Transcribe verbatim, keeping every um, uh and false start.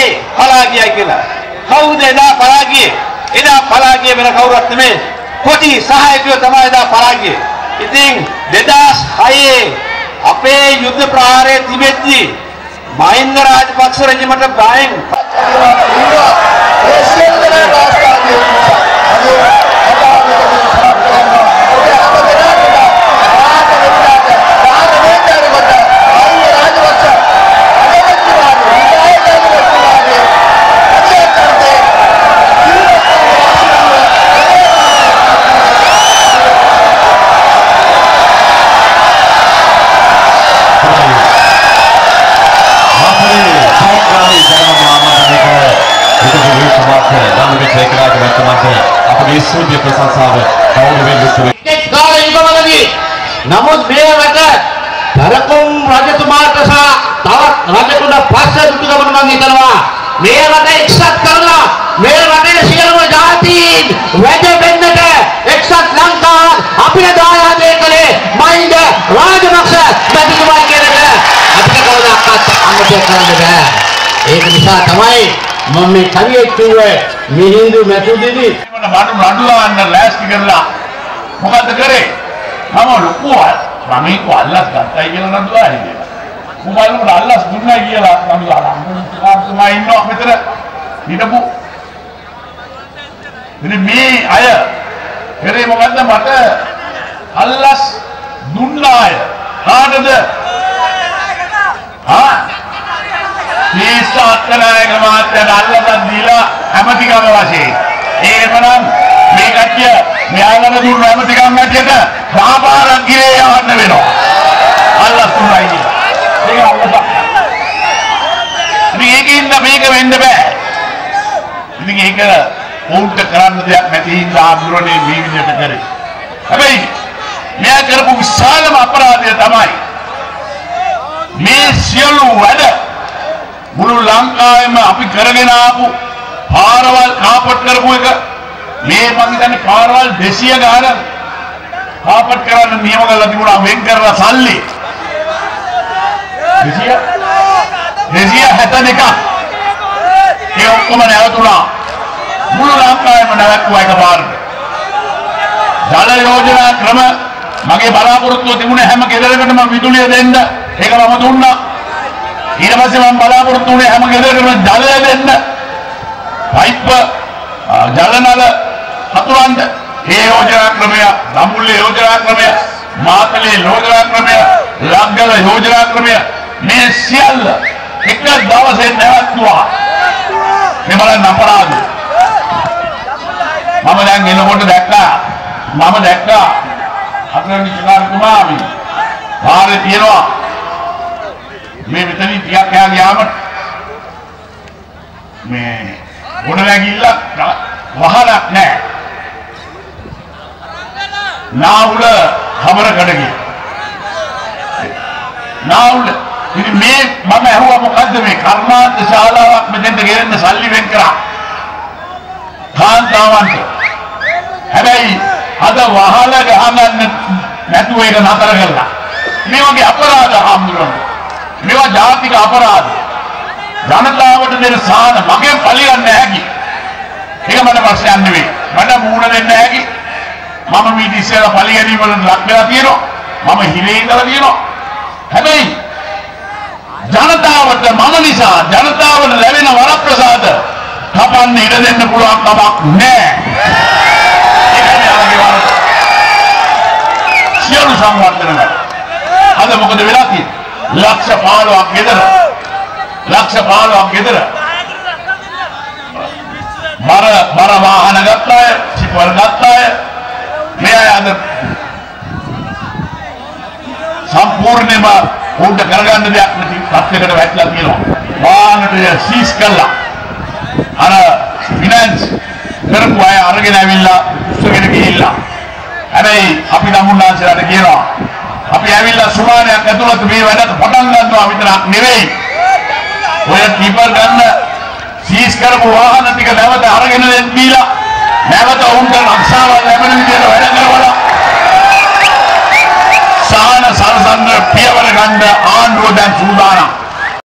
ආයේ පලා ගියයි කියලා. කවුද එදා පලා ගියේ? එදා පලා ගියේ වෙන කවුරුත් නෙමෙයි. කොටි සහායකයෝ තමයි එදා පලා ගියේ. ඉතින් දෙදාස් හයේ අපේ යුද්ධ ප්‍රහාරයේ තිබෙද්දී මහින්ද රාජපක්ෂ රජමට ගායෙන් සූර්ය ප්‍රශංසාව කවුරුවෙන් දුන්නේ එක් කාලේ ඉබවලදී නමුත් මේ රට තරකුම් රජතුමාට සහ තවත් රජතුමා පස්සේ දුටුගමන මම හිතනවා මේ රට එක්සත් කරලා මේ රටේ සියලුම ජාතීන් වැඩ වෙන්නට එක්සත් ලංකාව අපිට දායාදේ කළේ මහින්ද රාජපක්ෂ මැතිතුමා කියන එක අපිට කවදාවත් අමතක කරන්න බෑ. ඒක නිසා තමයි මම මේ කවියේ කිව්වේ මිහිඳු මැතිතුමනි බඩු රඩු ගන්න ලෑස්ති කරලා මොකද කරේ? මම ලොකුවා මම ඒක අල්ලස් ගත්තයි කියලා නඩුවා හිටියා. මොකද අල්ලස් දුන්නයි කියලා නඩුවා. මම ඉන්නවා මෙතන හිටපු. ඉතින් මේ අය කරේ මොකද්ද මට අල්ලස් දුන්න අය කාටද? හා මේ සාත්තරායක මාත්‍යට අල්ලස් දීලා හැමතිකම වශයෙන් ඒකනම් මේ කට්ටිය මෙයාලම දුන්න හැමතිකම් ඇටියට ව්‍යාපාරක් ගිරේ යවන්න වෙනවා. අල්ලස් තුනයි කියලා. ඒක අල්ලස. මේකින්ද මේක වෙන්න බෑ. ඉතින් ඒක උන්ට කරන්න දෙයක් නැති හින්දා ආඳුරනේ මේ විදිහට කරේ. හැබැයි මෙයා කරපු විශාලම අපරාධය තමයි මේ සියලු වැඩ මුළු ලංකාවෙම අපි කරගෙන ආපු පාරවල් කාපට් කරපු එක මේ මම හිතන්නේ පාරවල් දෙසිය ගාන කාපට් කරන්න නියම කරලා තිබුණා වෙන් කරලා සල්ලි දෙසිය දෙසිය හැත්තෑ දෙක ඒ ඔක්කොම නැවතුණා මුළු ලංකාවෙම නැවතුණා එකපාරට ජල යෝජනා ක්‍රම මගේ බලාපොරොත්තුව තිබුණේ හැම ගෙදරකටම විදුලිය දෙන්න ඒක මම දුන්නා ඊට පස්සේ මම බලාපොරොත්තු වුණේ හැම ගෙදරකටම ජලය දෙන්න පයිප් ජලනල හතුරන්න ඒ යෝජනා ක්‍රමය දඹුල්ලේ යෝජනා ක්‍රමය මාතලේ යෝජනා ක්‍රමය ලග්ගල යෝජනා ක්‍රමය මේ සියල්ල එක දවසේ නැවතුවා මේ බලන්න අපරාධ මම දැන් එනකොට දැක්කා මම දැක්කා අතරේ චිකාරතුමාමි පාරේ තියනවා මේ මෙතනින් ටිකක් යා ගියාම මේ ගොඩ නැගිල්ල වහලක් නැහැ. නාවුල හමරකඩ ගියා. නාවුල ඉතින් මේ මම අහුවා මොකද්ද මේ කර්මාන්ත ශාලාවක් මෙතෙන්ට ගෙන්න සල්ලි වෙන් කරා. කාන්තාවන්ට. හැබැයි අද වහල ගහගන්න නැතුව ඒක නතර කළා. මේ වගේ අපරාධ හම්බුනොත් මේවා ජාතික අපරාධ. ජනතාවට දෙන සාන මගෙන් පලියන්නේ නැහැ. ඒක මට ප්‍රශ්නයක් නෙවෙයි. මට මූණ දෙන්න හැකි. මම මේ ඉස්සෙල්ලා පලි ගැනීම වල ලක් වෙලා තියෙනවා. මම හිලේ ඉඳලා තියෙනවා. හැබැයි ජනතාවට මම නිසා ජනතාවට ලැබෙන වරප්‍රසාද කපන්න ඉඩ දෙන්න පුළුවන් කමක් නැහැ. ඒකයි ආගේ වරද. සියලු සංවර්ධන වැඩ. අද මොකද වෙලා තියෙන්නේ? ලක්ෂ පහළොවක් ගෙදර ලක්ෂ පහළොවක් ගෙදර බර බර වාහන ගත්තා අය සිපල් ගත්තා අය මේ අය අද සම්පූර්ණයෙන්ම උන්ට කරගන්න දෙයක් නැති තත්යකට වැටලා තියෙනවා. වාහනට සීස් කළා අර ෆිනන්ස් කරපු අය අරගෙන ඇවිල්ලා උස්සගෙන ගිහිල්ලා හැබැයි අපි නමුන්නාන්සලාට කියනවා අපි ඇවිල්ලා සුමානයක් ඇතුළත මේ වැඩට පටන් ගන්නවා විතරක් නෙවෙයි ඔය කීපර් ගන්න සීස් කරපු වාහන ටික නැවත අරගෙන දෙන්න දීලා නැවත උන්ට රක්ෂාවල් ලැබෙන විදිහට වැඩ කරවලා සාහන සරසන්න පියවර ගන්න ආණ්ඩුව දැන් සූදානම්.